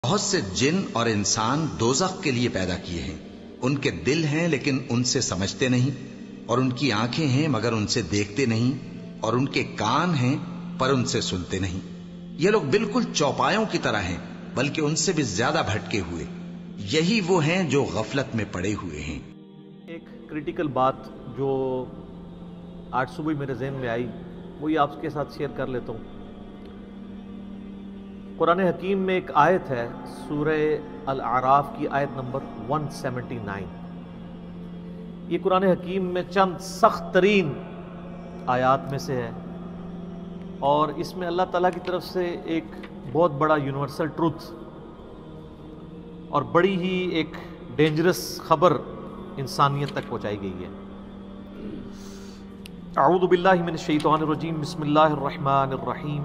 بہت سے جن اور انسان دوزخ کے لیے پیدا کیے ہیں، ان کے دل ہیں لیکن ان سے سمجھتے نہیں، اور ان کی آنکھیں ہیں مگر ان سے دیکھتے نہیں، اور ان کے کان ہیں پر ان سے سنتے نہیں۔ یہ لوگ بالکل چوپایوں کی طرح ہیں بلکہ ان سے بھی زیادہ بھٹکے ہوئے۔ یہی وہ ہیں جو غفلت میں پڑے ہوئے ہیں۔ ایک کریٹیکل بات جو آج صبح میرے ذہن میں آئی وہ یہ آپ کے ساتھ شیئر کر لیتا ہوں۔ قرآن حکیم میں ایک آیت ہے، سورہ الاعراف کی آیت نمبر 179۔ یہ قرآن حکیم میں چند سخت ترین آیات میں سے ہے، اور اس میں اللہ تعالیٰ کی طرف سے ایک بہت بڑا یونیورسل ٹروتھ اور بڑی ہی ایک ڈینجرس خبر انسانیت تک پہنچائی گئی ہے۔ اعوذ باللہ من الشیطان الرجیم، بسم اللہ الرحمن الرحیم۔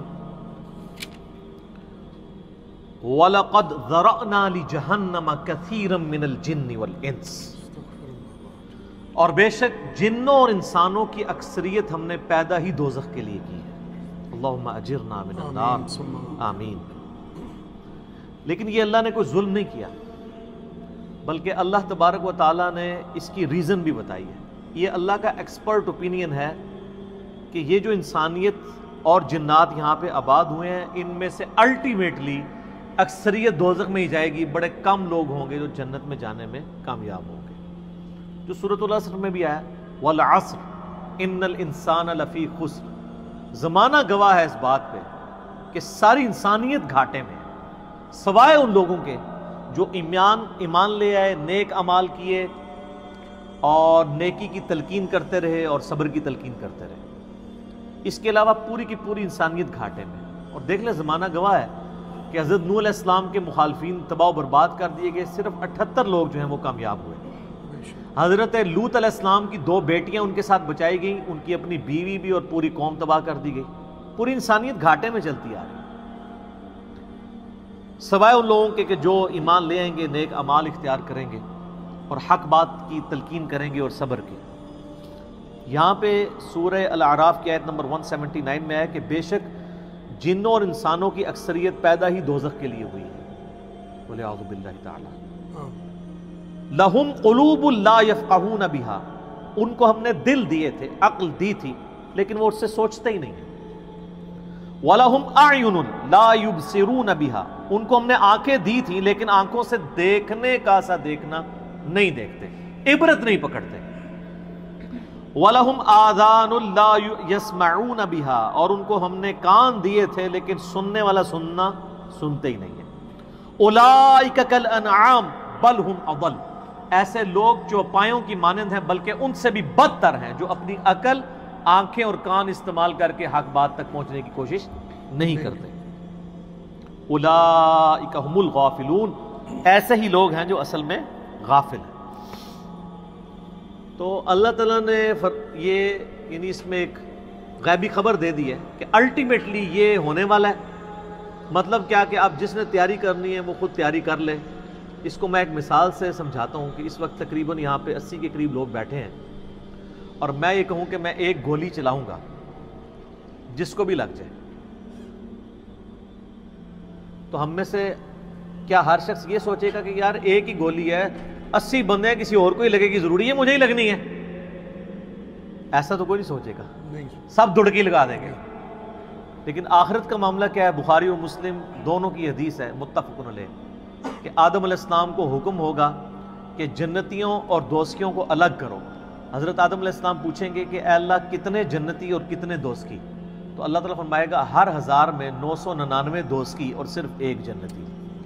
وَلَقَدْ ذَرَأْنَا لِجَهَنَّمَ كَثِيرًا مِنَ الْجِنِّ وَالْإِنسِ، اور بے شک جنوں اور انسانوں کی اکثریت ہم نے پیدا ہی دوزخ کے لیے کی ہے۔ اللہم اجرنا من النار، آمین۔ لیکن یہ اللہ نے کوئی ظلم نہیں کیا، بلکہ اللہ تبارک و تعالیٰ نے اس کی ریزن بھی بتائی ہے۔ یہ اللہ کا ایکسپرٹ اوپینین ہے کہ یہ جو انسانیت اور جنات یہاں پہ آباد ہوئے ہیں، ان میں سے الٹیمیٹلی اکثریت دوزخ میں ہی جائے گی، بڑے کم لوگ ہوں گے جو جنت میں جانے میں کامیاب ہوں گے۔ جو سورۃ العصر میں بھی آیا، وَالْعَصْرِ إِنَّ الْإِنسَانَ لَفِي خُسْرٍ، زمانہ گواہ ہے اس بات پہ کہ ساری انسانیت گھاٹے میں ہے، سوائے ان لوگوں کے جو ایمان لے آئے، نیک اعمال کیے اور نیکی کی تلقین کرتے رہے اور صبر کی تلقین کرتے رہے۔ اس کے علاوہ پوری کی پوری انسانیت گھاٹے میں۔ اور دیکھ لیں زمانہ گواہ ہے کہ حضرت نوح علیہ السلام کے مخالفین تباہ و برباد کر دیے گئے، صرف 78 لوگ جو ہیں وہ کامیاب ہوئے۔ حضرت لوط علیہ السلام کی 2 بیٹیاں ان کے ساتھ بچائی گئیں، ان کی اپنی بیوی بھی اور پوری قوم تباہ کر دی گئی۔ پوری انسانیت گھاٹے میں چلتی آ رہی ہے، سوائے ان لوگوں کے کہ جو ایمان لے آئیں گے، نیک اعمال اختیار کریں گے اور حق بات کی تلقین کریں گے اور صبر کی۔ یہاں پہ سورہ الاعراف کی آیت نمبر 179 میں ہے کہ بے شک جنوں اور انسانوں کی اکثریت پیدا ہی دوزخ کے لیے ہوئی ہے۔ بولے اعوذ باللہ تعالی۔ لَهُمْ قُلُوبٌ لَا يَفْقَهُونَ بِهَا، ان کو ہم نے دل دیے تھے، عقل دی تھی، لیکن وہ اس سے سوچتے ہی نہیں ہیں۔ وَلَهُمْ أَعْيُنٌ لَا يُبْصِرُونَ بِهَا، ان کو ہم نے آنکھیں دی تھی لیکن آنکھوں سے دیکھنے کا سا دیکھنا نہیں دیکھتے، عبرت نہیں پکڑتے۔ وَلَهُمْ آذَانٌ لَا يَسْمَعُونَ بِهَا، اور ان کو ہم نے کان دیے تھے لیکن سننے والا سننا سنتے ہی نہیں ہیں۔ أُولَئِكَ كَالْأَنْعَامِ بَلْ هُمْ أَضَلُّ، ایسے لوگ چوپایوں کی مانند ہیں بلکہ ان سے بھی بدتر ہیں، جو اپنی عقل، آنکھیں اور کان استعمال کر کے حق بات تک پہنچنے کی کوشش نہیں کرتے۔ أُولَئِكَ هُمُ الْغَافِلُونَ، ایسے ہی لوگ ہیں جو اصل میں غافل ہیں۔ تو اللہ تعالیٰ نے یہ یعنی اس میں ایک غیبی خبر دے دی ہے کہ الٹیمیٹلی یہ ہونے والا ہے۔ مطلب کیا کہ اب جس نے تیاری کرنی ہے وہ خود تیاری کر لے۔ اس کو میں ایک مثال سے سمجھاتا ہوں کہ اس وقت تقریباً یہاں پہ 80 کے قریب لوگ بیٹھے ہیں، اور میں یہ کہوں کہ میں ایک گولی چلاؤں گا جس کو بھی لگ جائے، تو ہم میں سے کیا ہر شخص یہ سوچے گا کہ یار ایک ہی گولی ہے، 80 بندے ہیں، کسی اور کو ہی لگے گی، ضروری ہے مجھے ہی لگنی ہے؟ ایسا تو کوئی نہیں سوچے گا، سب دڑکی لگا دیں گے۔ لیکن آخرت کا معاملہ کیا ہے؟ بخاری اور مسلم دونوں کی حدیث ہے، متفق علیہ، کہ آدم علیہ السلام کو حکم ہوگا کہ جنتیوں اور دوزخیوں کو الگ کرو۔ حضرت آدم علیہ السلام پوچھیں گے کہ اے اللہ کتنے جنتی اور کتنے دوزخی؟ تو اللہ تعالیٰ فرمائے گا ہر 1000 میں 999 دوزخی اور صرف 1 جنتی۔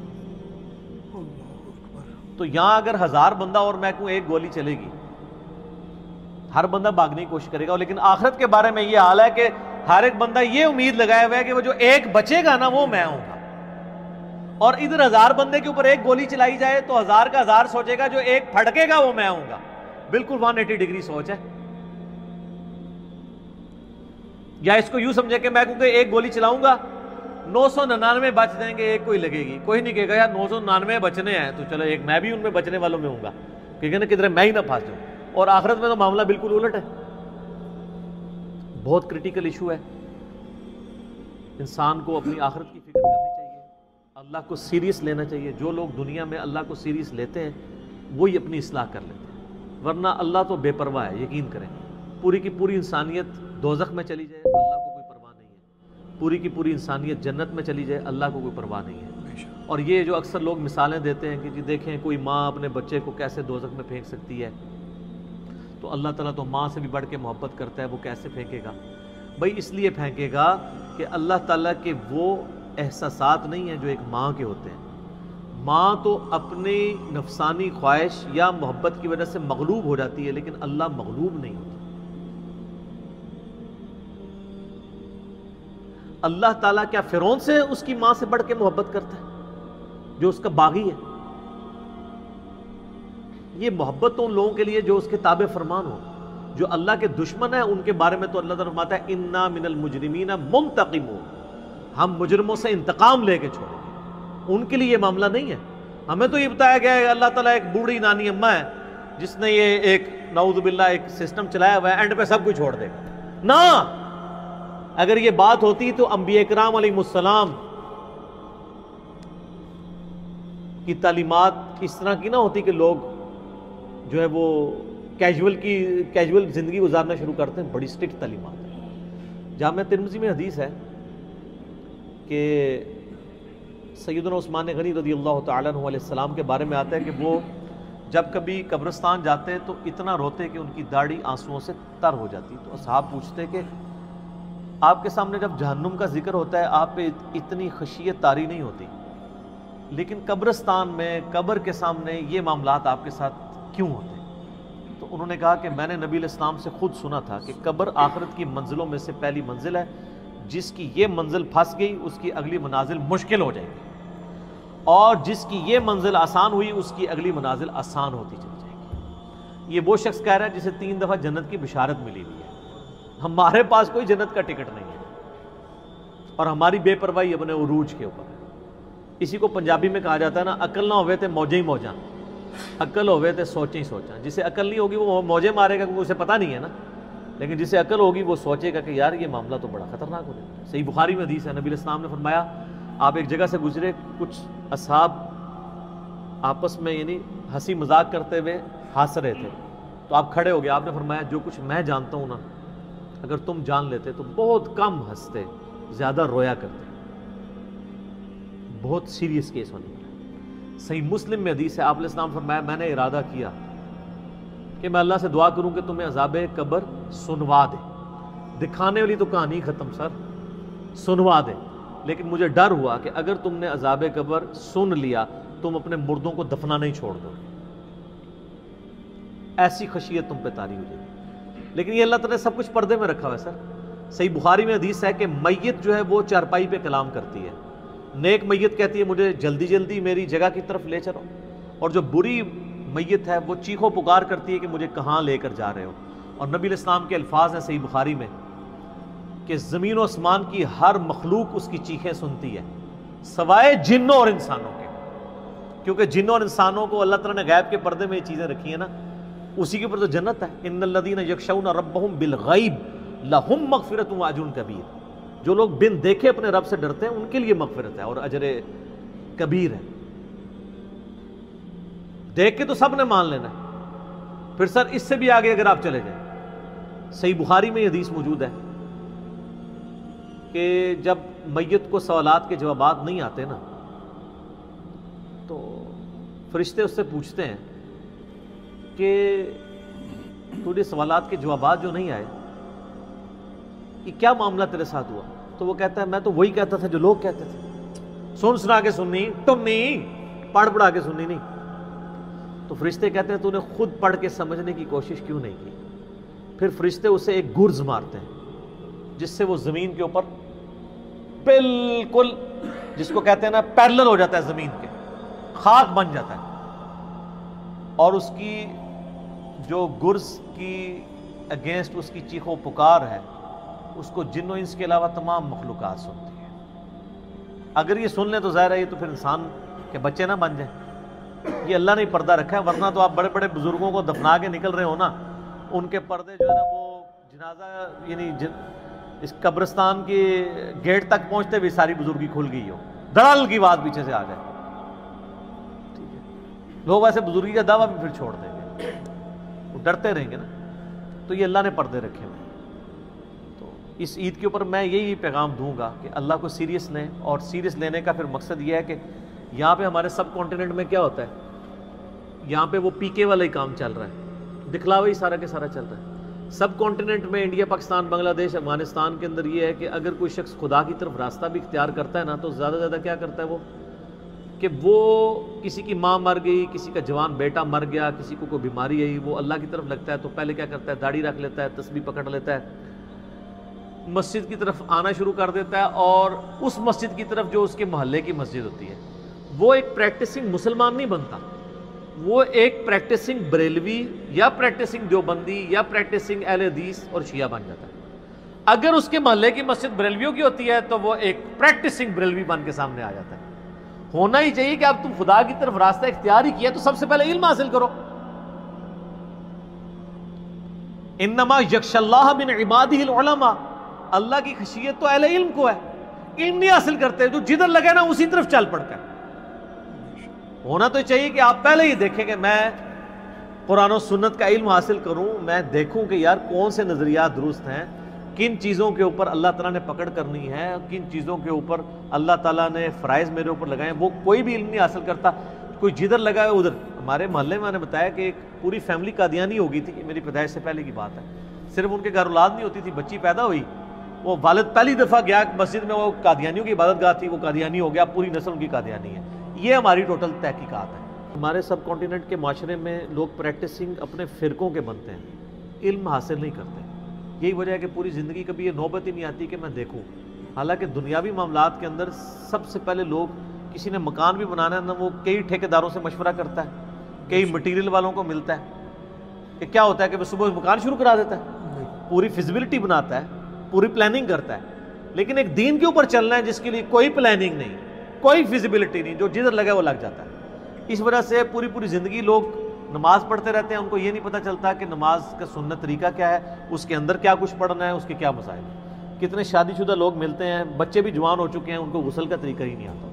تو یہاں اگر 1000 بندہ اور میں کہوں ایک گولی چلے گی، ہر بندہ بھاگنے کی کوشش کرے گا، لیکن آخرت کے بارے میں یہ حال ہے کہ ہر ایک بندہ یہ امید لگائے ہوا ہے کہ وہ جو ایک بچے گا نا وہ میں ہوں گا۔ اور ادھر 1000 بندے کے اوپر ایک گولی چلائی جائے تو 1000 کا 1000 سوچے گا جو ایک پھٹکے گا وہ میں ہوں گا۔ بالکل 180 ڈگری سوچ ہے۔ یا اس کو یوں سمجھے کہ میں کہوں کہ ایک گولی چلاؤں گا 999 بچ جائیں گے، ایک کوئی لگے گی، کوئی نہیں کہے گا یار 999 بچنے ہیں تو چلو ایک میں بھی ان میں بچنے والوں میں ہوں گا، کیونکہ نا کدھر میں ہی نہ پھنس جاؤں۔ اور آخرت میں تو معاملہ بالکل الٹ ہے۔ بہت کریٹیکل ایشو ہے، انسان کو اپنی آخرت کی فکر کرنی چاہیے۔ اللہ کو سیریس لینا چاہیے. جو لوگ دنیا میں اللہ کو سیریس لیتے ہیں وہی اپنی اصلاح کر لیتے ہیں، ورنہ اللہ تو بے پرواہ ہے. یقین کریں پوری کی پوری انسانیت دوزخ میں چلی جائے اللہ کو کوئی پرواہ نہیں ہے، پوری کی پوری انسانیت جنت میں چلی جائے اللہ کو کوئی پرواہ نہیں ہے. اور یہ جو اکثر لوگ مثالیں دیتے ہیں کہ جی دیکھیں کوئی ماں اپنے بچے کو کیسے دوزخ میں پھینک سکتی ہے، تو اللہ تعالیٰ تو ماں سے بھی بڑھ کے محبت کرتا ہے، وہ کیسے پھینکے گا؟ بھائی اس لیے پھینکے گا کہ اللہ تعالیٰ کے وہ احساسات نہیں ہیں جو ایک ماں کے ہوتے ہیں. ماں تو اپنی نفسانی خواہش یا محبت کی وجہ سے مغلوب ہو جاتی ہے، لیکن اللہ مغلوب نہیں ہوتا. اللہ تعالیٰ کیا فرعون سے اس کی ماں سے بڑھ کے محبت کرتا ہے جو اس کا باغی ہے؟ یہ محبت تو ان لوگوں کے لیے جو اس کے تابع فرمان ہو. جو اللہ کے دشمن ہیں ان کے بارے میں تو اللہ تعالیٰ فرماتا ہے انا من المجرمین منتقمون، ہم مجرموں سے انتقام لے کے چھوڑیں گے. ان کے لیے یہ معاملہ نہیں ہے. ہمیں تو یہ بتایا گیا ہے اللہ تعالیٰ ایک بوڑھی نانی اماں ہے جس نے یہ ایک نعوذ باللہ ایک سسٹم چلایا ہوا ہے، اینڈ پہ سب کچھ چھوڑ دے گا. نہ، اگر یہ بات ہوتی تو انبیاء کرام علیہ السلام کی تعلیمات اس طرح کی نہ ہوتی کہ لوگ جو ہے وہ کیجول زندگی گزارنا شروع کرتے ہیں. بڑی سٹرکٹ تعلیمات ہیں. جامعہ ترمذی میں حدیث ہے کہ سیدنا عثمان غنی رضی اللہ تعالیٰ عنہ علیہ السلام کے بارے میں آتا ہے کہ وہ جب کبھی قبرستان جاتے تو اتنا روتے کہ ان کی داڑھی آنسوؤں سے تر ہو جاتی. تو اصحاب پوچھتے کہ آپ کے سامنے جب جہنم کا ذکر ہوتا ہے آپ پہ اتنی خشیت طاری نہیں ہوتی، لیکن قبرستان میں قبر کے سامنے یہ معاملات آپ کے ساتھ کیوں ہوتے ہیں؟ تو انہوں نے کہا کہ میں نے نبی علیہ السلام سے خود سنا تھا کہ قبر آخرت کی منزلوں میں سے پہلی منزل ہے، جس کی یہ منزل پھنس گئی اس کی اگلی منازل مشکل ہو جائے گی، اور جس کی یہ منزل آسان ہوئی اس کی اگلی منازل آسان ہوتی چلی جائے گی. یہ وہ شخص کہہ رہا ہے جسے 3 دفعہ جنت کی بشارت ملی ہوئی ہے. ہمارے پاس کوئی جنت کا ٹکٹ نہیں ہے اور ہماری بے پرواہی اپنے عروج کے اوپر ہے. اسی کو پنجابی میں کہا جاتا ہے نا، عقل نہ ہوئے تے موجیں ہی موجاں، عقل ہوئے تے سوچیں ہی سوچاں. جسے عقل نہیں ہوگی وہ موجیں مارے گا کیونکہ اسے پتہ نہیں ہے نا، لیکن جسے عقل ہوگی وہ سوچے گا کہ یار یہ معاملہ تو بڑا خطرناک ہو جائے گا. صحیح بخاری میں حدیث ہے، نبی علیہ السلام نے فرمایا آپ ایک جگہ سے گزرے، کچھ اصحاب آپس میں یعنی ہنسی مذاق کرتے ہوئے ہنس رہے تھے، تو آپ کھڑے ہو گئے. آپ نے فرمایا جو کچھ میں جانتا ہوں نا اگر تم جان لیتے تو بہت کم ہنستے، زیادہ رویا کرتے. بہت سیریس کیس ہونے والا. صحیح مسلم میں حدیث ہے، آپ علیہ السلام فرمایا میں نے ارادہ کیا کہ میں اللہ سے دعا کروں کہ تمہیں عذاب قبر سنوا دے. دکھانے والی تو کہانی ختم سر، سنوا دے. لیکن مجھے ڈر ہوا کہ اگر تم نے عذاب قبر سن لیا تم اپنے مردوں کو دفنا نہیں چھوڑ دو، ایسی خشیت تم پہ طاری ہو جائے گی. لیکن یہ اللہ تعالیٰ نے سب کچھ پردے میں رکھا ہوا ہے سر. صحیح بخاری میں حدیث ہے کہ میت جو ہے وہ چارپائی پہ کلام کرتی ہے. نیک میت کہتی ہے مجھے جلدی جلدی میری جگہ کی طرف لے چلو، اور جو بری میت ہے وہ چیخو پکار کرتی ہے کہ مجھے کہاں لے کر جا رہے ہو. اور نبی علیہ السلام کے الفاظ ہیں صحیح بخاری میں کہ زمین و آسمان کی ہر مخلوق اس کی چیخیں سنتی ہے سوائے جنوں اور انسانوں کے، کیونکہ جنوں اور انسانوں کو اللہ تعالیٰ نے غیب کے پردے میں یہ چیزیں رکھی ہیں نا، اسی کے اوپر تو جنت ہے. ان الذین یخشون ربهم بالغیب لہم مغفرۃ واجر کبیر. جو لوگ بن دیکھے اپنے رب سے ڈرتے ہیں ان کے لیے مغفرت ہے اور اجر کبیر ہے. دیکھ کے تو سب نے مان لینا ہے، پھر سر اس سے بھی آگے اگر آپ چلے جائیں صحیح بخاری میں یہ حدیث موجود ہے کہ جب میت کو سوالات کے جوابات نہیں آتے نا تو فرشتے اس سے پوچھتے ہیں کہ تجھے سوالات کے جوابات جو نہیں آئے یہ کیا معاملہ تیرے ساتھ ہوا؟ تو وہ کہتا ہے میں تو وہی کہتا تھا جو لوگ کہتے تھے، سن سنا کے سننی تم نہیں، پڑھ پڑھا کے سننی نہیں. تو فرشتے کہتے ہیں تو نے خود پڑھ کے سمجھنے کی کوشش کیوں نہیں کی؟ پھر فرشتے اسے ایک گرز مارتے ہیں جس سے وہ زمین کے اوپر بالکل جس کو کہتے ہیں نا پیرلل ہو جاتا ہے، زمین کے خاک بن جاتا ہے. اور اس کی جو گرز کی اگینسٹ اس کی چیخ و پکار ہے اس کو جن و انس کے علاوہ تمام مخلوقات سنتی ہے. اگر یہ سن لیں تو ظاہر ہے یہ تو پھر انسان کے بچے نہ بن جائیں. یہ اللہ نے پردہ رکھا ہے، ورنہ تو آپ بڑے بڑے بزرگوں کو دفنا کے نکل رہے ہو نا، ان کے پردے جو ہے نا وہ جنازہ یعنی اس قبرستان کے گیٹ تک پہنچتے بھی ساری بزرگی کھل گئی ہو. دڑل کی بات پیچھے سے آ جائے. ٹھیک ہے, لوگ ایسے بزرگی کا دعویٰ بھی پھر چھوڑ دیں گے, وہ ڈرتے رہیں گے نا. تو یہ اللہ نے پردے رکھے ہوئے. تو اس عید کے اوپر میں یہی پیغام دوں گا کہ اللہ کو سیریس لیں, اور سیریس لینے کا پھر مقصد یہ ہے کہ یہاں پہ ہمارے سب کانٹیننٹ میں کیا ہوتا ہے, یہاں پہ وہ پی کے والا ہی کام چل رہا ہے, دکھلاوا ہی سارا کے سارا چل رہا ہے. سب کانٹیننٹ میں انڈیا, پاکستان, بنگلہ دیش, افغانستان کے اندر یہ ہے کہ اگر کوئی شخص خدا کی طرف راستہ بھی اختیار کرتا ہے نا, تو زیادہ زیادہ کیا کرتا ہے وہ, کہ وہ کسی کی ماں مر گئی, کسی کا جوان بیٹا مر گیا, کسی کو کوئی بیماری آئی, وہ اللہ کی طرف لگتا ہے تو پہلے کیا کرتا ہے, داڑھی رکھ لیتا ہے, تسبیح پکڑ لیتا ہے, مسجد کی طرف آنا شروع کر دیتا ہے, اور اس مسجد کی طرف جو اس کے محلے کی مسجد ہوتی ہے, وہ ایک پریکٹسنگ مسلمان نہیں بنتا, وہ ایک پریکٹسنگ بریلوی یا پریکٹسنگ دیوبندی یا پریکٹسنگ اہل حدیث اور شیعہ بن جاتا ہے. اگر اس کے محلے کی مسجد بریلویوں کی ہوتی ہے تو وہ ایک پریکٹسنگ بریلوی بن کے سامنے آ جاتا ہے. ہونا ہی چاہیے کہ اب تم خدا کی طرف راستہ اختیار ہی کیا تو سب سے پہلے علم حاصل کرو. انما یخشی اللہ من عبادہ العلماء, اللہ کی خشیت تو اہل علم کو ہے. علم نہیں حاصل کرتے, جو جدھر لگے نا اسی طرف چل پڑتا ہے. ہونا تو چاہیے کہ آپ پہلے ہی دیکھیں کہ میں قرآن و سنت کا علم حاصل کروں, میں دیکھوں کہ یار کون سے نظریات درست ہیں, کن چیزوں کے اوپر اللہ تعالیٰ نے پکڑ کرنی ہے, کن چیزوں کے اوپر اللہ تعالیٰ نے فرائض میرے اوپر لگائے. وہ کوئی بھی علم نہیں حاصل کرتا, کوئی جدھر لگا ہے ادھر. ہمارے محلے میں نے بتایا کہ ایک پوری فیملی قادیانی ہو گئی تھی, میری پیدائش سے پہلے کی بات ہے. صرف ان کے گھر اولاد نہیں ہوتی تھی, بچی پیدا ہوئی, وہ والد پہلی دفعہ گیا مسجد میں, وہ قادیانیوں کی عبادت گاہ تھی, وہ قادیانی ہو گیا, پوری نسل ان کی قادیانی ہے. یہ ہماری ٹوٹل تحقیقات ہے. ہمارے سب کانٹیننٹ کے معاشرے میں لوگ پریکٹسنگ اپنے فرقوں کے بنتے ہیں, علم حاصل نہیں کرتے. یہی وجہ ہے کہ پوری زندگی کبھی یہ نوبت ہی نہیں آتی کہ میں دیکھوں. حالانکہ دنیاوی معاملات کے اندر سب سے پہلے لوگ, کسی نے مکان بھی بنانا ہے نا, وہ کئی ٹھیکیداروں سے مشورہ کرتا ہے, کئی مٹیریل والوں کو ملتا ہے کہ کیا ہوتا ہے کہ وہ صبح مکان شروع کرا دیتا ہے, پوری فیزیبلٹی بناتا ہے, پوری پلاننگ کرتا ہے. لیکن ایک دین کے اوپر چلنا ہے جس کے لیے کوئی پلاننگ نہیں, کوئی فیزیبلٹی نہیں, جو جدھر لگا وہ لگ جاتا ہے. اس وجہ سے پوری زندگی لوگ نماز پڑھتے رہتے ہیں, ان کو یہ نہیں پتہ چلتا کہ نماز کا سنت طریقہ کیا ہے, اس کے اندر کیا کچھ پڑھنا ہے, اس کے کیا مسائل ہیں. کتنے شادی شدہ لوگ ملتے ہیں, بچے بھی جوان ہو چکے ہیں, ان کو غسل کا طریقہ ہی نہیں آتا.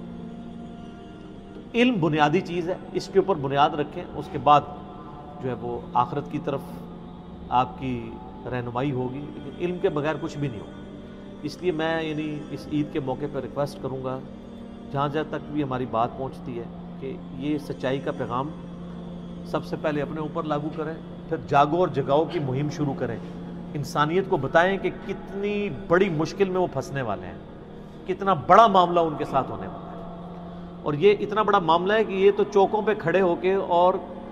علم بنیادی چیز ہے, اس کے اوپر بنیاد رکھیں, اس کے بعد جو ہے وہ آخرت کی طرف آپ کی رہنمائی ہوگی. لیکن علم کے بغیر کچھ بھی نہیں ہوگا. اس لیے میں اس عید کے موقع پر ریکویسٹ کروں گا, جہاں تک بھی ہماری بات پہنچتی ہے, کہ یہ سچائی کا پیغام سب سے پہلے اپنے اوپر لاگو کریں, پھر جاگو اور جگاؤ کی مہم شروع کریں. انسانیت کو بتائیں کہ کتنی بڑی مشکل میں وہ پھنسنے والے ہیں, کتنا بڑا معاملہ ان کے ساتھ ہونے والا ہے. اور یہ اتنا بڑا معاملہ ہے کہ یہ تو چوکوں پہ کھڑے ہو کے اور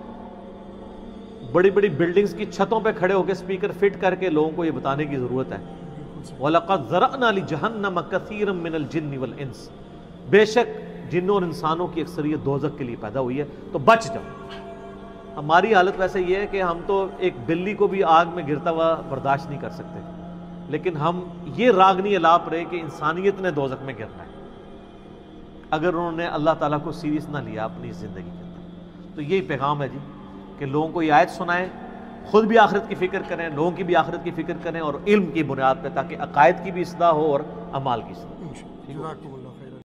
بڑی بلڈنگز کی چھتوں پہ کھڑے ہو کے اسپیکر فٹ کر کے لوگوں کو یہ بتانے کی ضرورت ہے. وَلَقَدْ ذَرَأْنَا لِجَهَنَّمَ كَثِيرًا مِنَ الْجِنِّ وَالْإِنسِ, بے شک جنوں اور انسانوں کی اکثریت دوزخ کے لیے پیدا ہوئی ہے, تو بچ جاؤ. ہماری حالت ویسے یہ ہے کہ ہم تو ایک بلی کو بھی آگ میں گرتا ہوا برداشت نہیں کر سکتے, لیکن ہم یہ راگنی الاپ رہے کہ انسانیت نے دوزخ میں گرنا ہے اگر انہوں نے اللہ تعالیٰ کو سیریس نہ لیا اپنی زندگی کے اندر. تو یہی پیغام ہے جی, کہ لوگوں کو یہ آیت سنائیں, خود بھی آخرت کی فکر کریں, لوگوں کی بھی آخرت کی فکر کریں, اور علم کی بنیاد پہ, تاکہ عقائد کی بھی اصلاح ہو اور اعمال کی اصلاح.